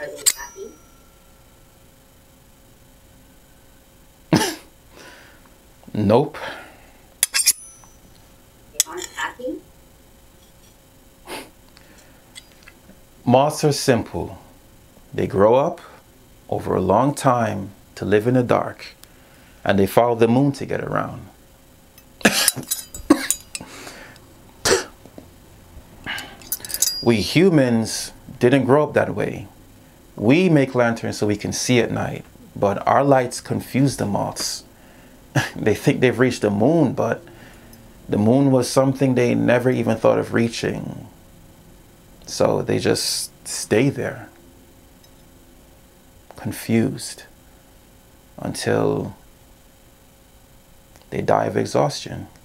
Are they happy? Nope. They aren't happy? Moths are simple. They grow up over a long time to live in the dark, and they follow the moon to get around. We humans didn't grow up that way. We make lanterns so we can see at night, but our lights confuse the moths. They think they've reached the moon, but the moon was something they never even thought of reaching. So they just stay there, confused, until they die of exhaustion.